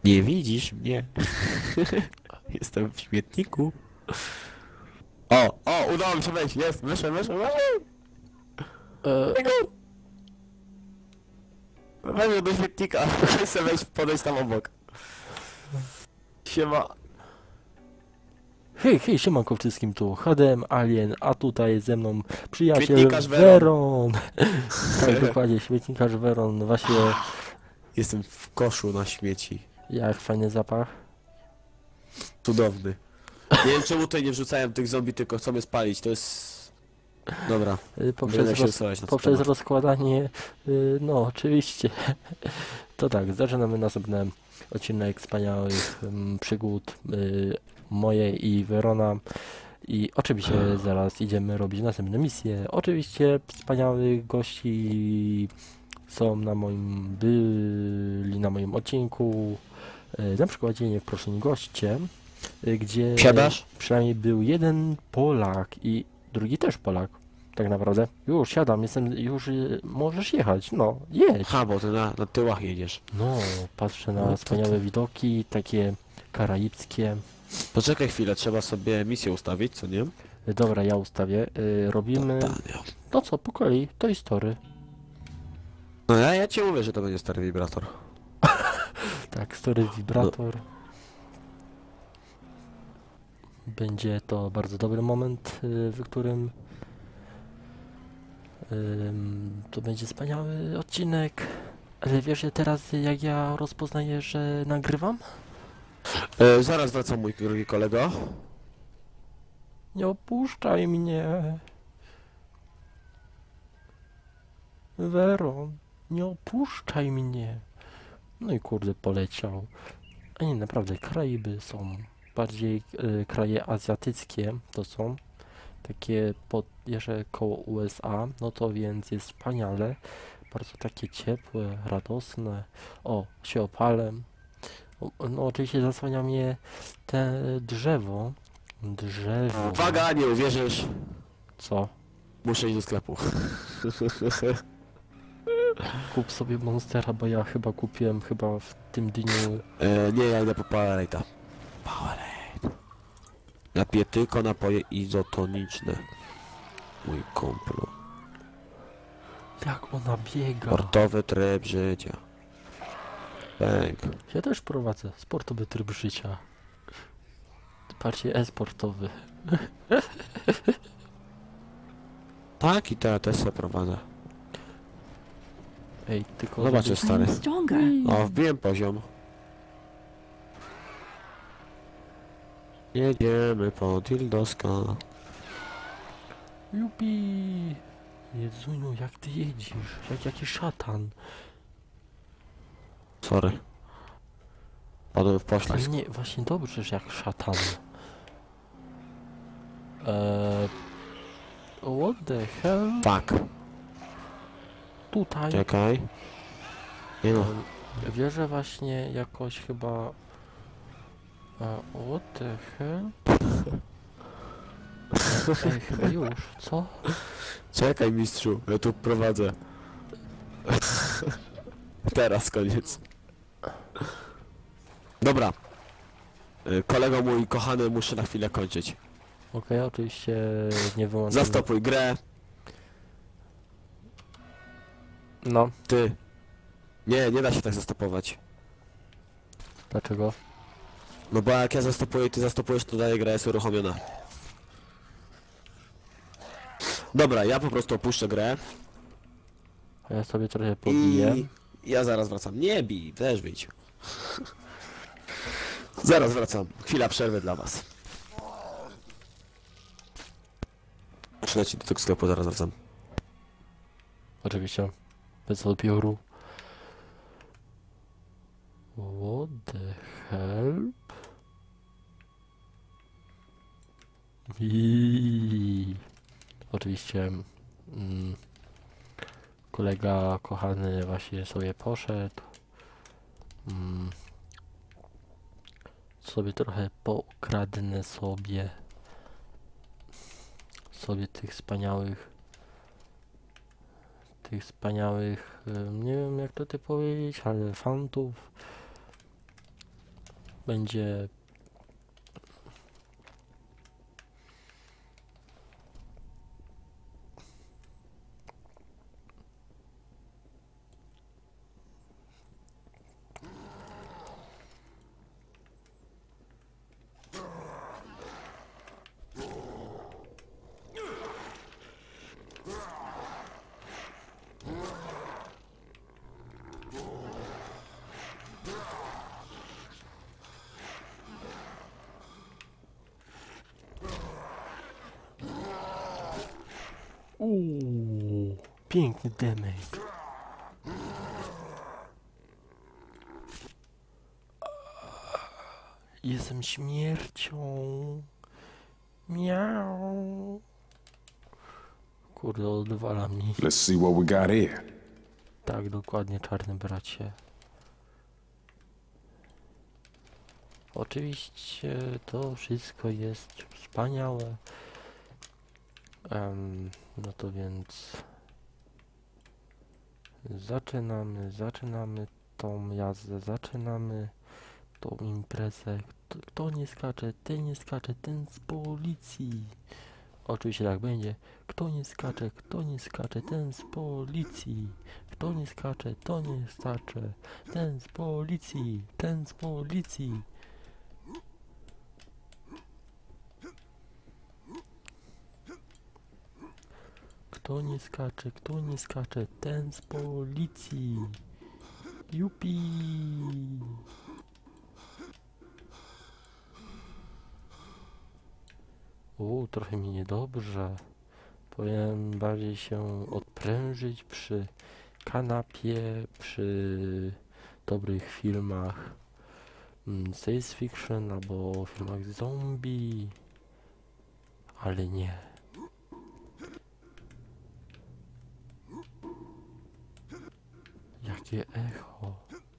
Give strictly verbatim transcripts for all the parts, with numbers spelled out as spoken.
Nie widzisz mnie. Jestem w śmietniku. O, o, udało mi się wejść, jest, wyszłem, wyszłem, wyszłem. E, Wejdę do śmietnika, chcę wejść, podejść tam obok. Siema. hej, hej, siemanko wszystkim, tu H D M Alien, a tutaj ze mną przyjaciel Śmietnikarz Veron. Tak, dokładnie, śmietnikarz Veron, właśnie Jestem w koszu na śmieci. jak fajny zapach. Cudowny. Nie wiem czemu tutaj nie wrzucałem tych zombie, tylko chcą je spalić, to jest... Dobra, Y, będę Poprzez, się roz, usuwać na ten poprzez temat. rozkładanie, y, no oczywiście. To tak, zaczynamy następny odcinek wspaniałych ym, przygód y, mojej i Verona. I oczywiście zaraz idziemy robić następne misje. Oczywiście wspaniałych gości są na moim, byli na moim odcinku. Y, Na przykład nie w proszeni goście, y, gdzie Siadasz? przynajmniej był jeden Polak i drugi też Polak. Tak naprawdę. Już siadam, jestem, już y, możesz jechać. No, jedź. Ha, bo ty na, na tyłach jedziesz. No, patrzę na No to wspaniałe ty. widoki, takie karaibskie. Poczekaj chwilę, trzeba sobie misję ustawić, co nie? Y, Dobra, ja ustawię. Y, Robimy. Totalnie. To co, po kolei, to history. No ja, ja ci mówię, że to będzie stary wibrator. Tak, story vibrator. Będzie to bardzo dobry moment, y, w którym ym, to będzie wspaniały odcinek. Ale wiesz, że teraz jak ja rozpoznaję, że nagrywam? E, zaraz wracam mój drugi kolego. Nie opuszczaj mnie. Veron, nie opuszczaj mnie. No i kurde, poleciał. A nie, naprawdę, Karaiby są bardziej y, kraje azjatyckie, to są takie pod, jeszcze koło U S A, no to więc jest wspaniale, bardzo takie ciepłe, radosne. O, się opalę. O, no oczywiście zasłania mnie te drzewo. Drzewo. Uwaga, nie uwierzysz. Co? Muszę iść do sklepu. Kup sobie Monstera, bo ja chyba kupiłem chyba w tym dniu. E, nie, ja idę po Powerade. Powerade. Ja piję tylko napoje izotoniczne. Mój kumplu. Jak ona biega. Sportowy tryb życia. Bęk. Ja też prowadzę sportowy tryb życia. Bardziej e-sportowy. Tak, i to ja też sobie prowadzę. Ej, tylko... Zobaczysz, stary. I'm stronger. O, wbiłem poziom. Jedziemy po Dildoska. Jupi! Jezuniu, jak ty jedziesz? Jak jakiś szatan. Sorry. Padłem w Ale poślizg. nie, właśnie dobrze, że jak szatan. Eee... What the hell? Tak. Tutaj. Czekaj. Nie no. Em, Wierzę właśnie jakoś chyba... A, what the hell? Ej, chyba już, co? Czekaj, mistrzu. Ja tu prowadzę. Teraz koniec. Dobra. Y, Kolego mój kochany, muszę na chwilę kończyć. Okej, oczywiście nie wyłączam. Zastopuj grę. No, Ty. Nie, nie da się tak zastopować. dlaczego? No bo jak ja zastopuję i ty zastopujesz, to daje gra jest uruchomiona. Dobra, ja po prostu opuszczę grę. A ja sobie trochę pobiję. I ja zaraz wracam. Nie bij, też bić. Zaraz wracam. Chwila przerwy dla was. Muszę lecieć do tego sklepu, zaraz wracam. Oczywiście. Bez odbioru. What the hell? I oczywiście mm, kolega kochany właśnie sobie poszedł. Mm, sobie trochę pokradnę sobie sobie tych wspaniałych tych wspaniałych, em, nie wiem jak to ty powiedzieć, ale fantów. będzie Uuu, piękny damage. Jestem śmiercią. Miau. Kurde, odwala mnie. Let's see what we got here. Tak, dokładnie, czarny bracie. Oczywiście to wszystko jest wspaniałe. Um, no to więc zaczynamy, zaczynamy tą jazdę, zaczynamy tą imprezę. Kto, kto nie skacze, ten nie skacze, ten z policji. Oczywiście tak będzie. Kto nie skacze, kto nie skacze, ten z policji. Kto nie skacze, to nie skacze, ten z policji, ten z policji. Kto nie skacze, kto nie skacze, ten z policji. Jupi. O, trochę mi niedobrze. Powinien bardziej się odprężyć przy kanapie, przy dobrych filmach mm, science fiction albo filmach zombie. Ale nie. Jakie echo.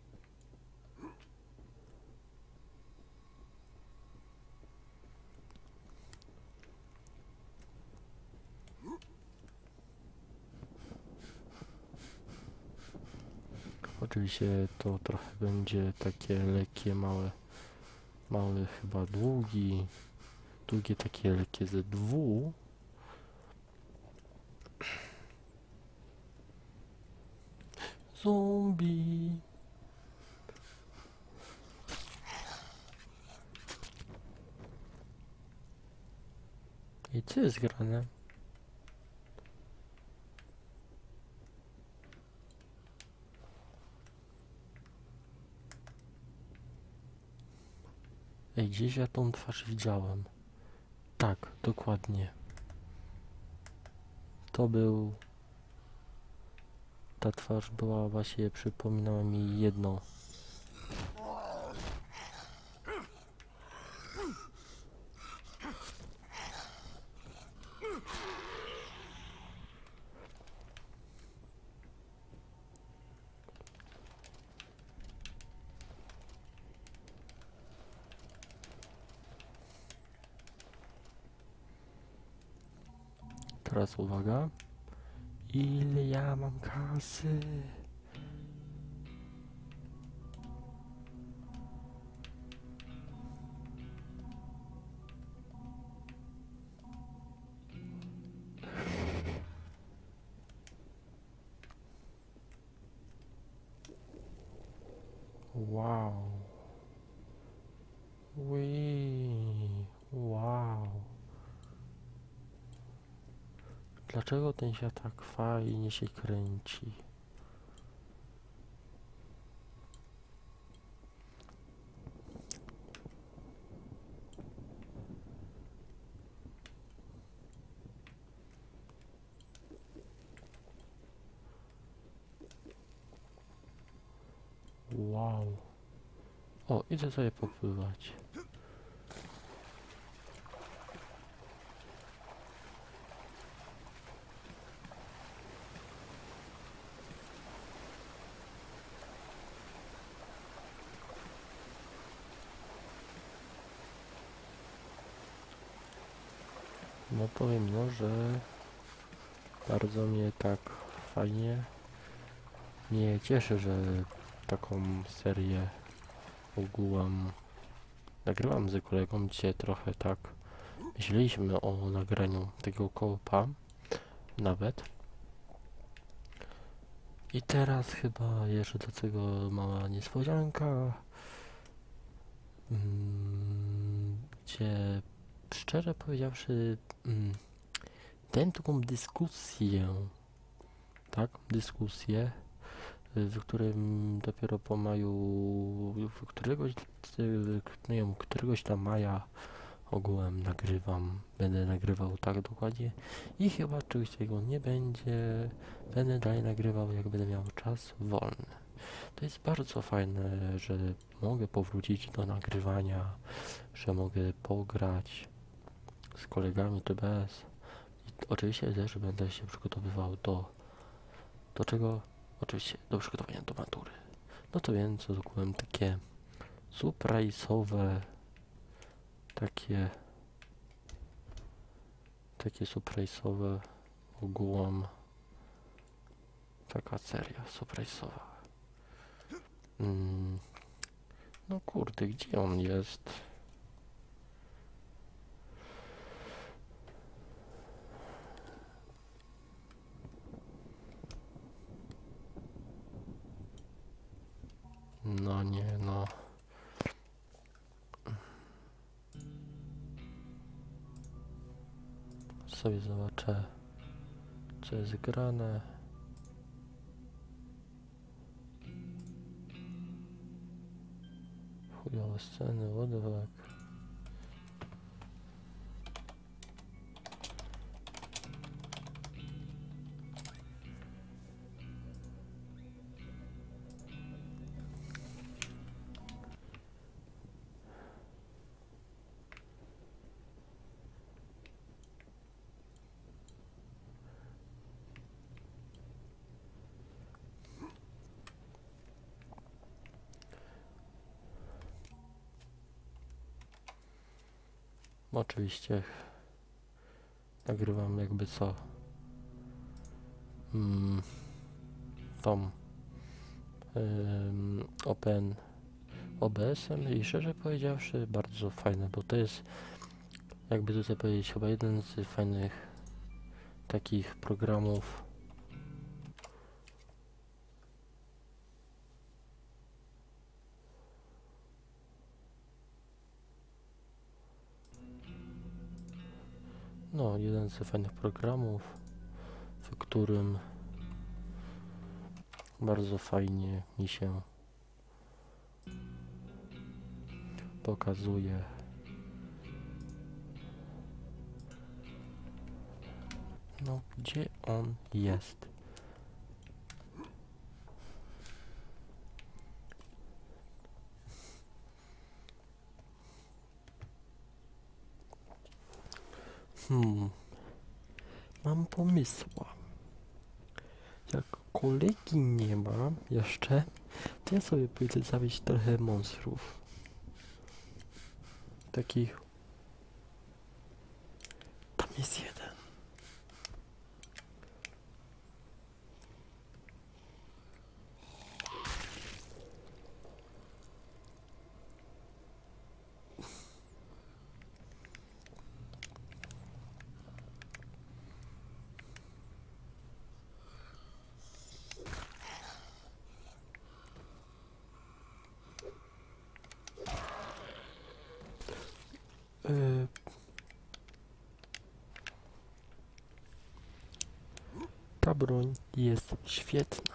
Oczywiście to trochę będzie takie lekkie, małe, małe chyba długi, długie takie lekkie ze dwu. Zombie. I co jest grane? Ej, gdzieś ja tą twarz widziałem. Tak, dokładnie. To był... Ta twarz była właśnie, przypominała mi jedno. Teraz uwaga. Ile ja mam kasy? Wow. Ui. Wow. Dlaczego ten się tak fajnie się kręci? Wow. O, idę sobie popływać. No powiem no, że bardzo mnie tak fajnie mnie cieszy, że taką serię ogółem nagrywam z kolegą dzisiaj trochę tak. Myśleliśmy o nagraniu tego kołpa nawet. I teraz chyba jeszcze do tego mała niespodzianka, mm, gdzie szczerze powiedziawszy mm, tę taką dyskusję, tak, dyskusję, w którym dopiero po maju, w któregoś, nie wiem, któregoś tam maja ogółem nagrywam, będę nagrywał tak dokładnie i chyba czegoś takiego nie będzie, będę dalej nagrywał, jak będę miał czas wolny. To jest bardzo fajne, że mogę powrócić do nagrywania, że mogę pograć z kolegami czy bez. I oczywiście też będę się przygotowywał do, do czego? Oczywiście do przygotowania do matury. No to więc ogółem takie surprise'owe, takie takie surprise'owe ogółem, taka seria surprise'owa. Mm. No kurde, gdzie on jest? No nie, no. Sobie zobaczę, co jest grane. Chujowe sceny, what the fuck. Oczywiście nagrywam jakby co mm, tą ym, Open O B S-em i szczerze powiedziawszy bardzo fajne, bo to jest, jakby tutaj powiedzieć, chyba jeden z fajnych takich programów, no jeden z fajnych programów, w którym bardzo fajnie mi się pokazuje no gdzie on jest. Hmm, mam pomysła. Jak kolegi nie ma jeszcze, to ja sobie pójdę zabić trochę monstrów. Takich. Tam jest jeden. Yy. Ta broń jest świetna.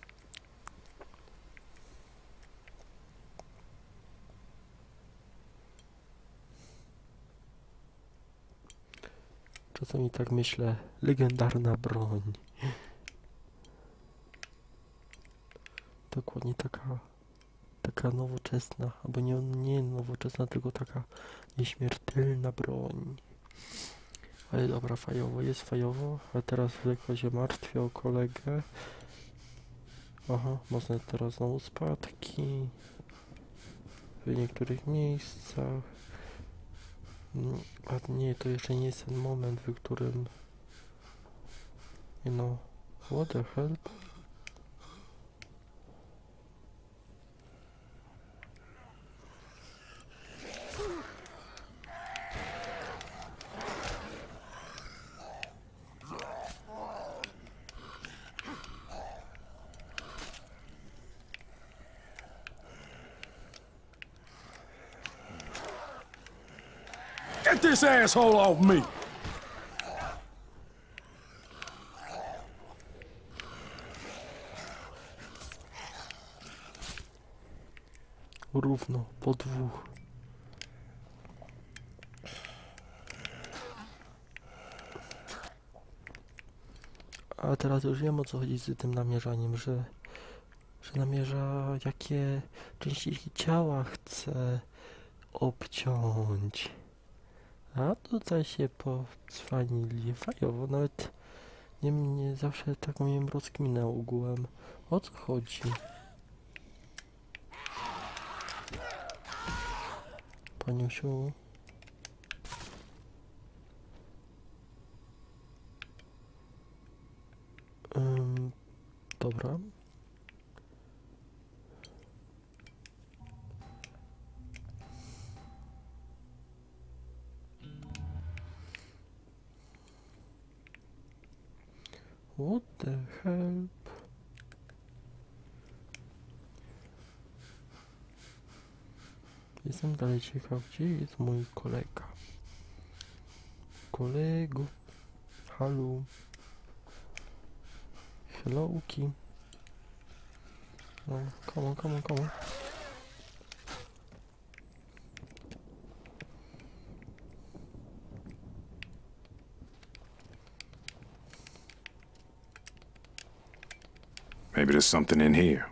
Czasami tak myślę, legendarna broń. Dokładnie taka, taka nowoczesna, albo nie, nie nowoczesna, tylko taka nieśmiertelna broń. Ale dobra, fajowo, jest fajowo, a teraz lekko się martwię o kolegę. Aha, można teraz znowu spadki w niektórych miejscach. A nie, to jeszcze nie jest ten moment, w którym you know, what the hell? this asshole off me! Równo, po dwóch. A teraz już wiem, o co chodzi z tym namierzaniem, że, że namierza, jakie części ciała chce obciąć. A tutaj się podzwanili fajowo, nawet nie, nie zawsze tak miałem rozkminę ogółem. O co chodzi? Paniusiu. Ym, dobra. What the hell? Jestem dalej ciekaw, gdzie jest mój kolega. Kolego. Halo. Helloki. No, come on, come on, come on. Maybe there's something in here.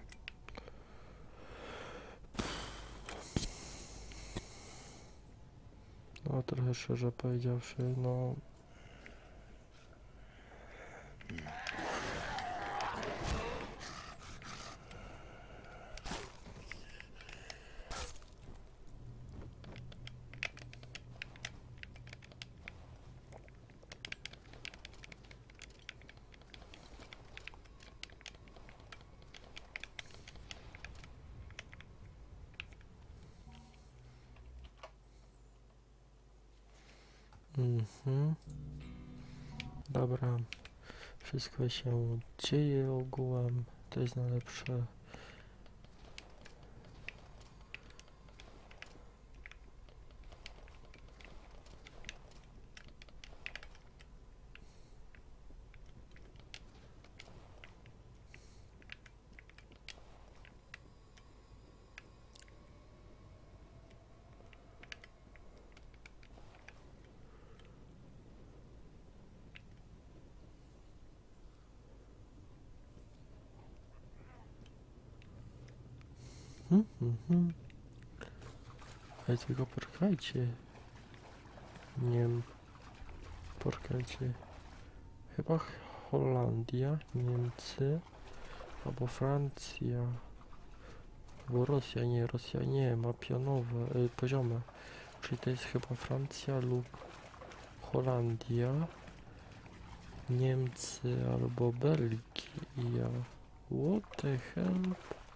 No, trochę szczerze powiedziawszy, no... Mhm. Dobra. Wszystko się dzieje ogółem. To jest najlepsze. Hmm, hmm, hmm. Ale tylko poczekajcie. Nie wiem. Poczekajcie. Chyba Holandia, Niemcy, albo Francja, albo Rosja, nie, Rosja nie, ma pionowe, y, poziome. Czyli to jest chyba Francja lub Holandia, Niemcy albo Belgia. What the hell?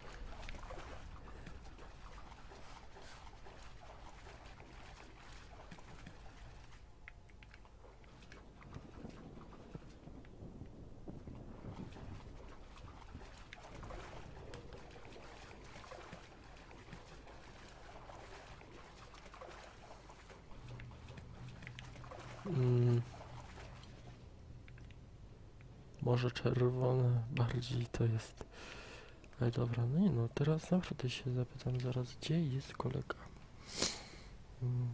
Mm. Może czerwone bardziej to jest. Ale dobra, no nie no, teraz naprawdę się zapytam zaraz, gdzie jest kolega? Mm.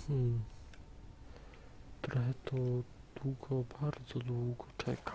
Hmm. Trochę to długo, bardzo długo czekam.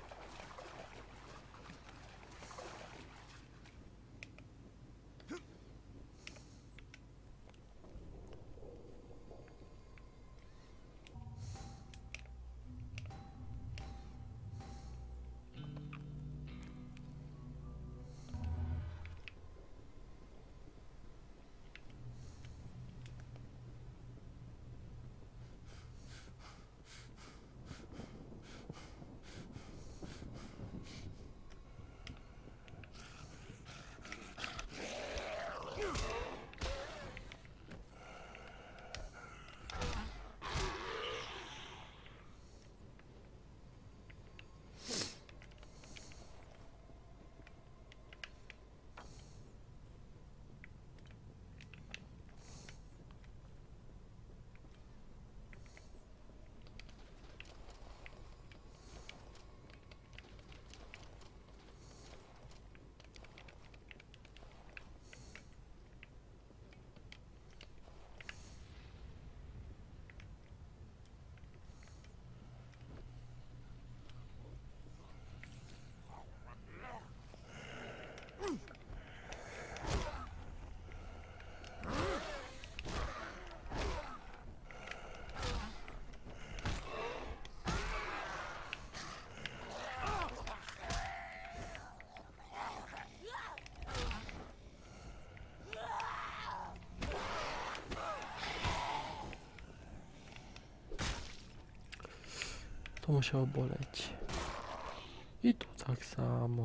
To musiało boleć. I tu tak samo.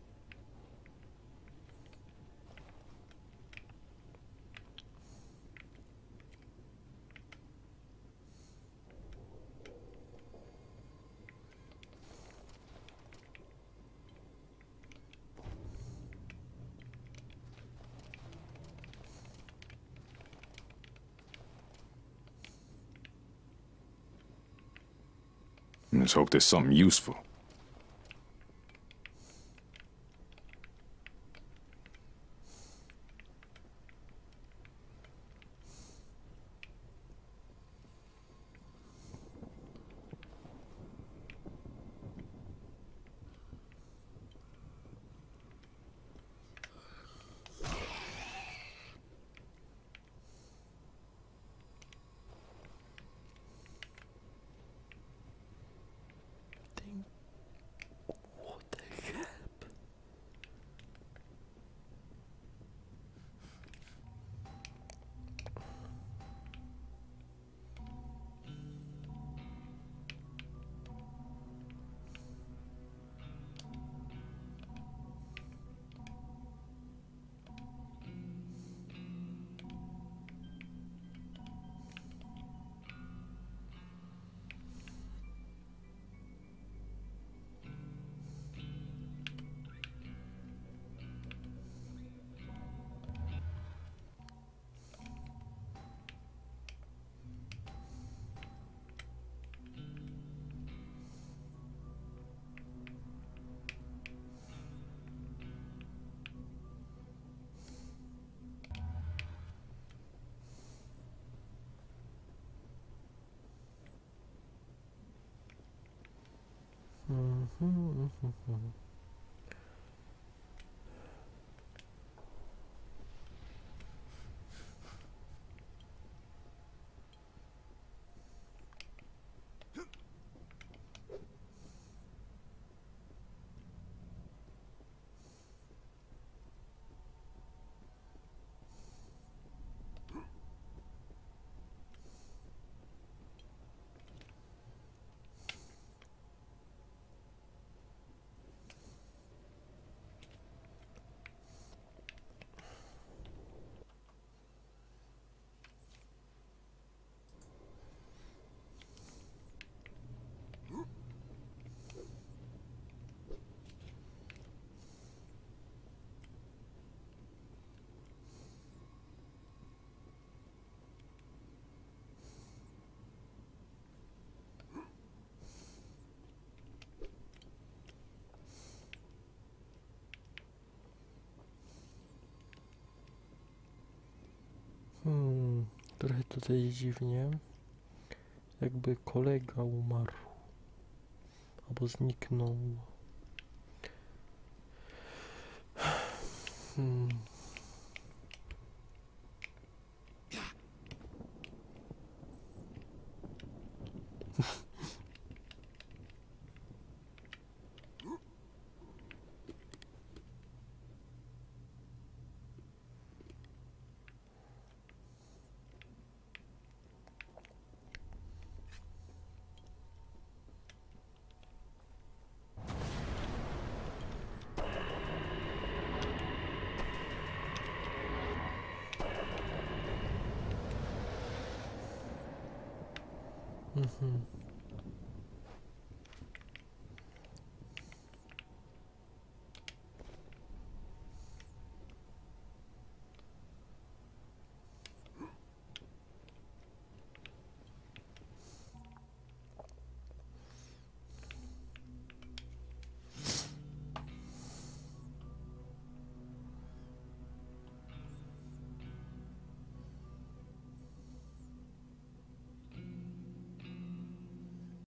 Let's hope there's something useful. Trochę tutaj dziwnie. Jakby kolega umarł. Albo zniknął. Hmm. Mhm.